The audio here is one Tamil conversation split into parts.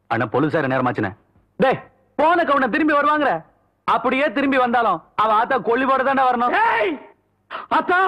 அண்ணா போலீசார நேரமாச்சுனே. டேய் போன கவுன திரும்பி வருவாங்க. அப்படியே திரும்பி வந்தாலும் அவ ஆத்தா கொல்லிவோட தானே வரணும். ஆத்தா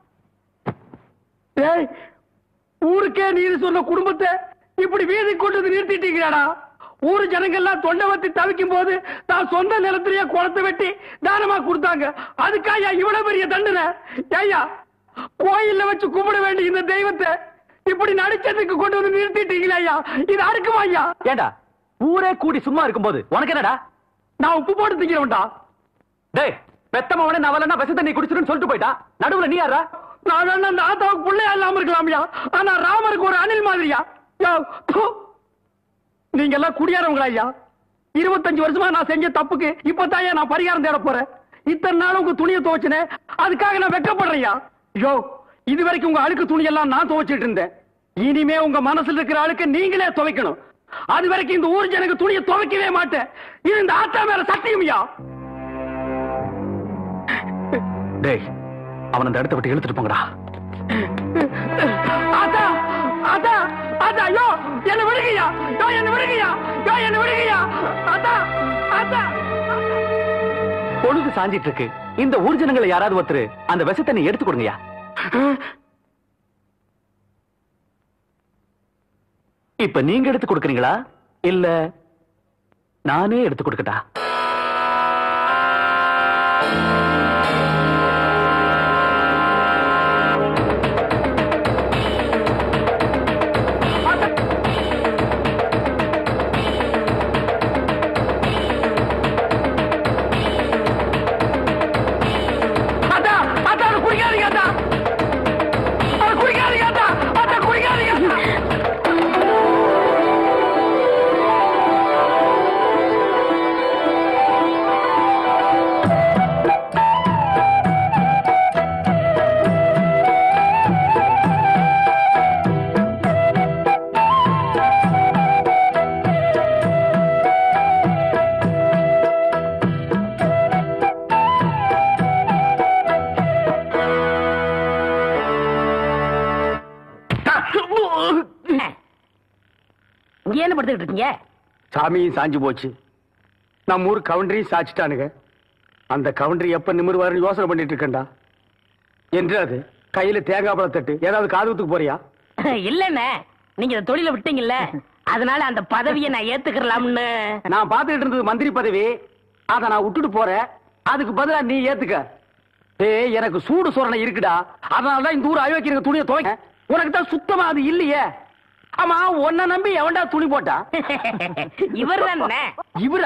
டேய் ஊருக்கே நீர் சொன்ன குடும்பத்தை இப்படி வீதி கொண்டு வந்து நிறுத்திட்டீங்கடா. ஊரு ஜனங்கள்லாம் தொண்டை வத்தி தவிக்கும் போது தான் சொந்த நிலத்திலேயே குளத்தை வெட்டி தானமா கொடுத்தாங்க. அதுக்காயா இவ்வளவு பெரிய தண்டனை? ஐயா கோயில்ல வச்சு கும்பிட வேண்டிய இந்த தெய்வத்தை இப்படி நடிச்சதுக்கு கொண்டு வந்து நிறுத்திட்டீங்களா ஐயா? இது அறுக்குமா ஐயா? ஏண்டா ஊரே கூடி சும்மா இருக்கும்போது உனக்கு என்னடா? நான் உப்பு போட்டு திங்கிறவன்டா. டேய் பெத்தமவனே நவலன்னா விஷ தண்ணி குடிச்சிருன்னு சொல்லிட்டு போயிட்டா. நடுவுல நீ யாரா? நான் வேணா அந்த ஆத்தாவுக்கு பிள்ளையா இல்லாம இருக்கலாம்யா. ஆனா ராமருக்கு ஒரு அணில் மாதிரியா? நீங்க எல்லாம் குடியாரவங்களா ஐயா? 25 வருஷமா நான் செஞ்ச தப்புக்கு இப்பதான் நான் பரிகாரம் தேட போறேன். இத்தனை நாள் உங்க துணியை துவைச்சனே அதுக்காக நான் வெக்கப்படுறேன். யோ இது வரைக்கும் உங்க அழுக்கு துணி எல்லாம் நான் துவைச்சிட்டு இருந்தேன். இனிமே உங்க மனசுல இருக்கிற அழுக்கு நீங்களே துவைக்கணும். அது வரைக்கும் இந்த ஊர் ஜனங்க துணியை துவைக்கவே மாட்டேன். இது இந்த ஆத்தா மேல சத்தியம்யா. டேய் அவன் அந்த இடத்தை விட்டு இழுத்துட்டு போங்கடா. ஆத்தா ஆத்தா ஆத்தா யோ என்ன விடுங்கயா. யோ என்ன விடுங்கயா. யோ என்ன விடுங்கயா. ஆத்தா ஆத்தா பொழுது சாஞ்சிட்டு இருக்கு. இந்த ஊர் ஜனங்களை யாராவது ஒருத்தர் அந்த விஷத்தை நீ எடுத்து கொடுங்கயா. இப்ப நீங்க எடுத்து கொடுக்கறீங்களா இல்ல நானே எடுத்து கொடுக்கட்டா? என்ன படுத்துக்கிட்டு இருக்கீங்க? சாமியும் சாஞ்சு போச்சு. நம்ம ஊர் கவுண்டரையும் சாச்சிட்டானுங்க. அந்த கவுண்டரி எப்ப நிமிர்வாருன்னு யோசனை பண்ணிட்டு இருக்கேன்டா. என்று அது கையில தேங்காய் பழம் தட்டு ஏதாவது காதுகுத்துக்கு போறியா? இல்லண்ணே நீங்க இந்த தொழில விட்டீங்கல்ல அதனால அந்த பதவியை நான் ஏத்துக்கலாம்னு. நான் பாத்துக்கிட்டு இருந்தது மந்திரி பதவி. அத நான் விட்டுட்டு போறேன். அதுக்கு பதிலா நீ ஏத்துக்க. ஏய் எனக்கு சூடு சொரணை இருக்குடா. அதனாலதான் இந்த ஊர் அயோக்கியங்க துணியை துவைக்க. உனக்கு தான் சுத்தமா அது இல்லையே. ஆமா உன்னை நம்பி எவன்டா துணி போட்டா? இவர் தானே. இவரா?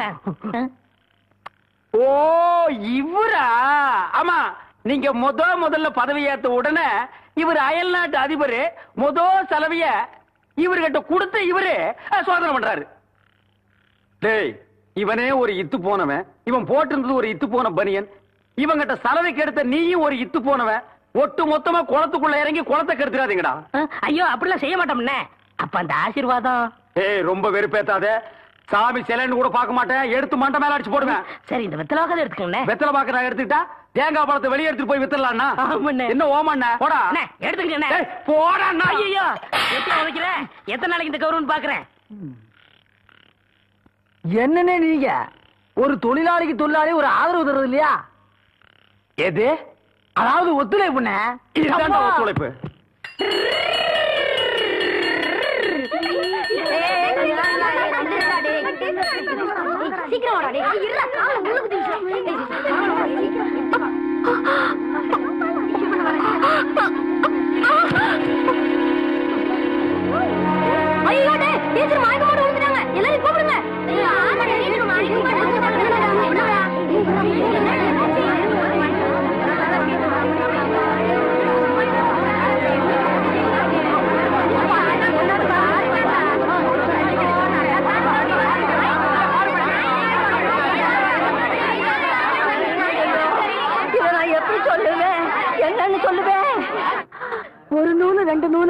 ஓ இவரா? ஆமா நீங்க முதல்ல பதவி ஏத்த உடனே இவர் அயல் நாட்டு அதிபர் செலவிய இவர்கிட்ட கொடுத்து இவரு சோதனை பண்றாரு. டேய் இவனே ஒரு இத்து போனவன். இவன் போட்டிருந்தது ஒரு இத்து போன பனியன். இவங்கிட்ட சலவைக்கு எடுத்த நீயும் ஒரு இத்து போனவன். ஒட்டு மொத்தமா குளத்துக்குள்ள இறங்கி குளத்தை கெடுத்துறாதீங்கடா. ஐயோ அப்படிலாம் செய்ய மாட்டோம்னே. அப்ப அந்த ஆசீர்வாதம். ஏய் ரொம்ப வெறுப்பேத்தாத. சாமி சிலைன்னு கூட பார்க்க மாட்டேன். எடுத்து மண்டை மேல அடிச்சு போடுவேன். சரி இந்த வெத்தலை வாக்க எடுத்துக்கங்க. வெத்தலை பாக்க நான் எடுத்துக்கிட்டா தேங்காய் பழத்தை வெளியே எடுத்துட்டு போய் வித்தலாம்னா என்ன ஓமண்ண போடா. எடுத்துக்கிட்டேன் போடா. ஐயோ எப்படி உதைக்கிற? எத்தனை நாளைக்கு இந்த கௌரவம் பாக்குறேன். என்னன்னு நீங்க ஒரு தொழிலாளிக்கு தொழிலாளி ஒரு ஆதரவு தருவது இல்லையா? எது? அதாவது ஒத்துழைப்புண்ணே. இதுதான் ஒத்துழைப்பு. எல்லாரும் கூப்பிடுங்க.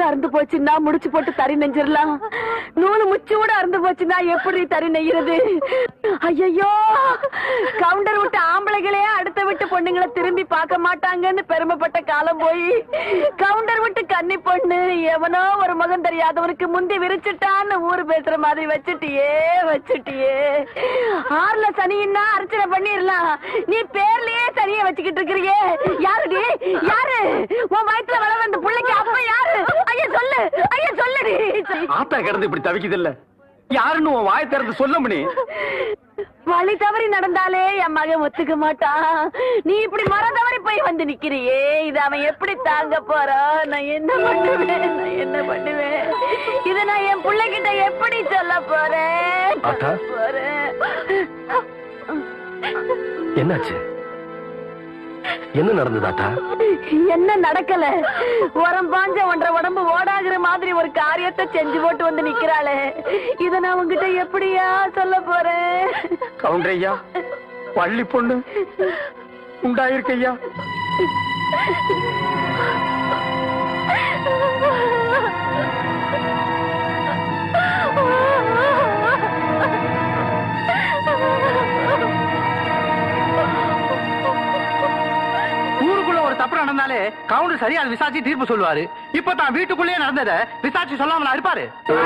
அறுந்து போச்சுன்னா முடிச்சு போட்டு தறி நெஞ்சிடலாம். நூலு முச்சோட அறுந்து போச்சுன்னா எப்படி தறி நெய்யறது? ஐயோ, கவுண்டர் விட்டு ஆம்பளைகளே அடுத்த விட்டு பொண்ணுங்களை திரும்பி பார்க்க மாட்டாங்கன்னு பெருமைப்பட்ட காலம் போய் கவுண்டர் விட்டு கன்னி பொண்ணு எவனோ ஒரு மகன் தெரியாதவனுக்கு முந்தி விரிச்சுட்டான்னு ஊரு பேசுற மாதிரி வச்சுட்டியே. ஆறுல சனின்னா அர்ச்சனை பண்ணிடலாம், நீ பேர்லயே சனியை வச்சுக்கிட்டு இருக்கிறியே. யாருடி? யாரு உன் வயிற்றுல வளர அந்த பிள்ளைக்கு அப்ப யாரு? ஐயா சொல்லு, ஐயா சொல்லுடி. ஆத்தா கிடந்து இப்படி தவிக்குது இல்ல, யாருன்னு உன் வாயை திறந்து சொல்ல முடியும்? வழி தவறி நடந்தாலே என் மகன் ஒத்துக்க மாட்டான். நீ இப்படி மரம் தவறி போய் வந்து நிக்கிறியே, இது அவன் எப்படி தாங்க போறான்? நான் என்ன பண்ணுவேன்? இத நான் என் பிள்ளைகிட்ட எப்படி சொல்ல போறேன்? என்னாச்சு? என்ன நடந்ததாட்டா? என்ன நடக்கல, உரம் பாஞ்ச ஒன்றரை உடம்பு ஓடாகிற மாதிரி ஒரு காரியத்தை செஞ்சு போட்டு வந்து நிக்கிறாளே, இத நான் உங்ககிட்ட எப்படியா சொல்ல போறேன்? கவுண்டரையா, பள்ளி பொண்ணு உண்டாயிருக்கையா. தப்பு நடந்தாலே கவுண்டர் சரியா விசாரிச்சு தீர்ப்பு சொல்லுவாரு. இப்ப தான் வீட்டுக்குள்ளேயே நடந்தத விசாரிச்சு சொல்லாமலா இருப்பாரு?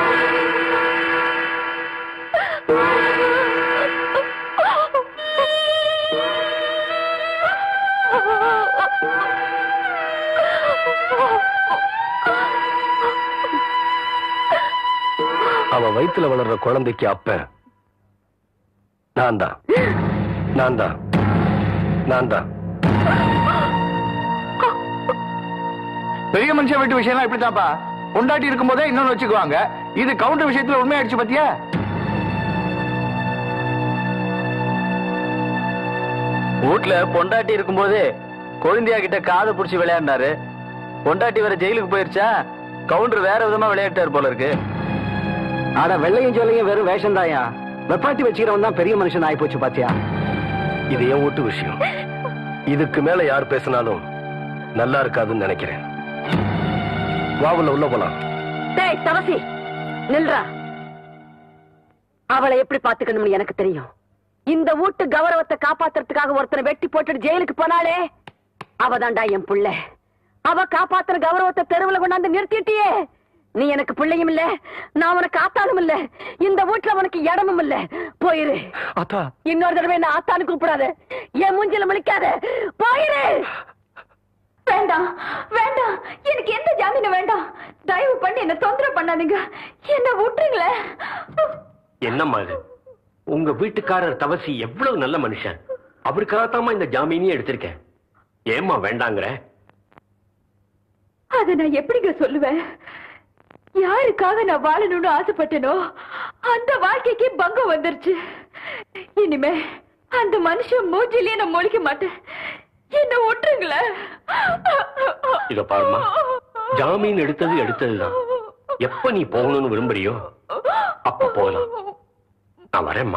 அவ வயித்துல வளர்ற குழந்தைக்கு அப்ப நான் தான் பெரிய மனுஷன் வீட்டு விஷயம் இப்படித்தான்ப்பா. பொண்டாட்டி இருக்கும் போதே இன்னொன்னு வச்சுக்குவாங்க. இது கவுண்டர் விஷயத்துல உண்மையாயிடுச்சு பத்தியா? வீட்டுல பொண்டாட்டி இருக்கும் போது கொழுந்தியா கிட்ட காதை புடிச்சு விளையாடினாரு. பொண்டாட்டி வேற ஜெயிலுக்கு போயிருச்சா, கவுண்டர் வேற விதமா விளையாட்டாரு போல இருக்கு. ஆனா வெள்ளையும் சொல்லையும் வெறும் வேஷம் தாயா. வெப்பாட்டி வச்சுக்கிறவன் தான் பெரிய மனுஷன் ஆயி போச்சு பாத்தியா. இது என் வீட்டு விஷயம். இதுக்கு மேல யார் பேசினாலும் நல்லா இருக்காதுன்னு நினைக்கிறேன். வாவுல உள்ள போலாம். டேய் தவசி, நில்றா. அவளை எப்படி பாத்துக்கணும்னு எனக்கு தெரியும். இந்த வீட்டு கௌரவத்தை காப்பாத்துறதுக்காக ஒருத்தனை வெட்டி போட்டுட்டு ஜெயிலுக்கு போனாலே அவதான்டா என் புள்ள. அவ காப்பாத்துற கௌரவத்தை தெருவுல கொண்டாந்து நிறுத்திட்டியே. நீ எனக்கு பிள்ளையும் இல்ல, நான் உனக்கு ஆத்தானும் இல்ல, இந்த வீட்டுல உனக்கு இடமும் இல்ல. போயிரு. இன்னொரு தடவை என்ன ஆத்தானு கூப்பிடாத, என் மூஞ்சில முழிக்காத. போயிரு. வேண்டாம் வேண்டாம், எனக்கு எந்த ஜாமீனும் வேண்டாம். தயவு பண்ணி என்ன தொந்தரவு பண்ணாதீங்க, என்ன விட்டுருங்களே. என்னம்மா இது? உங்க வீட்டுக்காரர் தவசி எவ்வளவு நல்ல மனுஷன். அவருக்காகத்தாமா இந்த ஜாமீனையும் எடுத்திருக்கேன். ஏம்மா வேண்டாங்கிற? அத நான் எப்படிங்க சொல்லுவேன்? யாருக்காக நான் வாழணும்னு ஆசைப்பட்டேனோ அந்த வாழ்க்கைக்கு பங்கம் வந்துருச்சு. இனிமே அந்த மனுஷன் மூஞ்சிலேயே நான் முழிக்க மாட்டேன். என்ன விட்டுருங்களே. இத பாருமா, ஜாமீன் எடுத்ததுதான். எப்ப நீ போகணும்னு விரும்புறியோ அப்ப போகலாம். நான் வரேம்மா.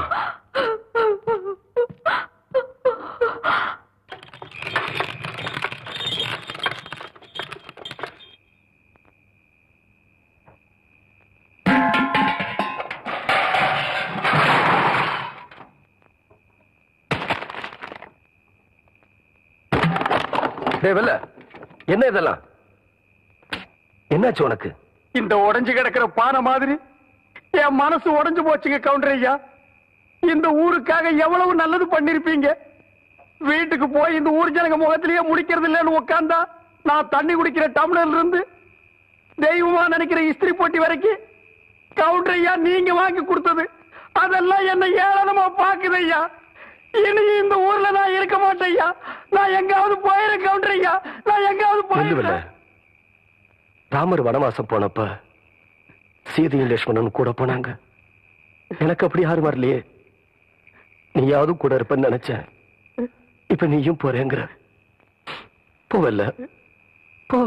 என்ன இதெல்லாம்? என்னாச்சு உனக்கு? இந்த உடைஞ்சு கிடக்கிற பானை மாதிரி என் மனசு உடைஞ்சு போச்சுங்க கவுண்டர் ஐயா. இந்த ஊருக்காக எவ்வளவு நல்லது பண்ணிருப்பீங்க. வீட்டுக்கு போய் இந்த ஊர் ஜனங்க முகத்திலேயே முடிக்கிறது இல்லைன்னு உட்கார்ந்தா, நான் தண்ணி குடிக்கிற டம்ளர்ல இருந்து தெய்வமா நினைக்கிற இஸ்திரி போட்டி வரைக்கும் கவுண்டர் ஐயா நீங்க வாங்கி கொடுத்தது அதெல்லாம் என்ன ஏளனமா பாக்குது ஐயா. இனி இந்த ஊர்ல நான் இருக்க மாட்டேன் ஐயா. நான் எங்காவது போயிரு கவுண்டர் ஐயா, நான் எங்காவது போயிரு. ராமர் வனவாசம் போனப்ப சீதையும் லட்சுமணனும் கூட போனாங்க. எனக்கு அப்படி யாரும் வரலையே. நீயாவது கூட இருப்பன்னு நினைச்சேன். இப்ப நீயும் போறேங்கிற. போவல்ல, போ.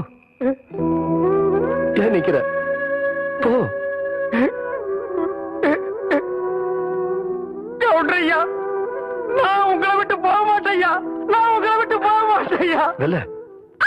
ஏன் நிக்கிற? போ. கவுண்டர் ஐயா, நான் உங்களை விட்டு போக மாட்டேன் ஐயா. நான் உங்களை விட்டு போக மாட்டேன் ஐயா.